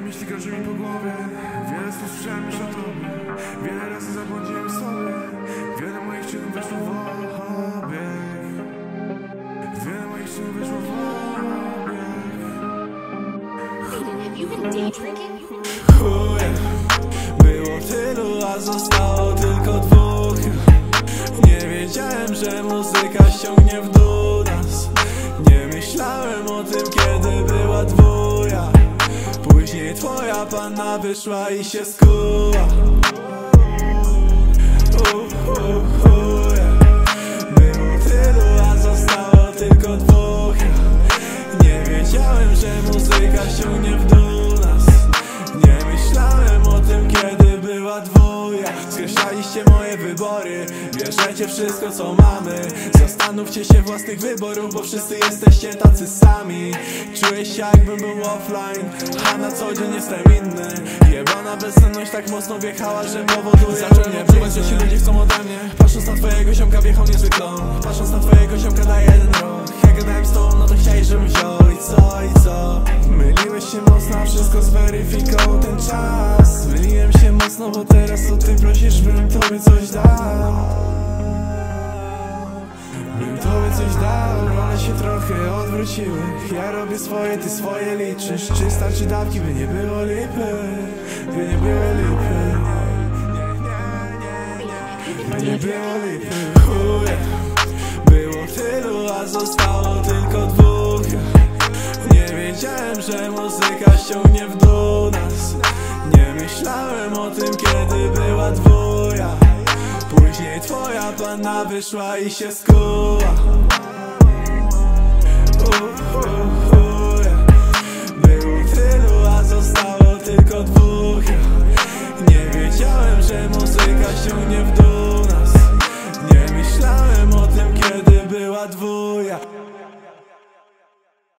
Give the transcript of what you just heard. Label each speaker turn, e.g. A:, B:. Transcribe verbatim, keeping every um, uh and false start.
A: myśli krąży mi po głowie. Wiele słów słyszałem już o tobie. Wiele razy zabłądziłem sobie. Wiele moich czynów weszło w obieg. Wiele moich czynów weszło w obieg.
B: Have you been day drinking?
C: Chuje, było tylu, a zostało tylko dwóch. Nie wiedziałem, że muzyka ściągnie w dół nas. Nie myślałem o tym, kiedy była dwuja. Później twoja panna wyszła i się skuła. uh, uh, chuje. Było tylu, a zostało tylko dwóch. Nie wiedziałem, że muzyka ściągnie w dół nas. Nie myślałem o tym, kiedy była dwuja. Skreślaliście moje wybory, bierzecie wszystko, co mamy. Zastanówcie się własnych wyborów, bo wszyscy jesteście tacy sami. Czuję się, jakbym był offline, a na co dzień jestem inny. Jebana bezsenność tak mocno wjechała, że powoduje zacząłem odczuwać, że ci ludzie chcą ode mnie. Patrząc na twojego ziomka, wjechał niezły klon. Patrząc na twojego ziomka, daje jeden rok. Jak gadałem z tobą, no to chciałeś, żebym wziął. I co, i co? Myliłeś się mocno, a wszystko zweryfikował ten czas. Myliłem się mocno, bo teraz to ty prosisz, bym tobie coś dał. Bym tobie coś dał, ale się trochę odwróciły. Ja robię swoje, ty swoje liczysz. Czy starczy dawki, by nie było lipy? By nie było lipy. By nie było lipy. Chuje, było tylu, a zostało tylko dwóch. Nie wiedziałem, że muzyka ściągnie w dół nas. Nie myślałem o tym, kiedy była dwuja. Później twoja panna wyszła i się skuła. uh, uh, uh, Było tylu, a zostało tylko dwóch. Nie wiedziałem, że muzyka ściągnie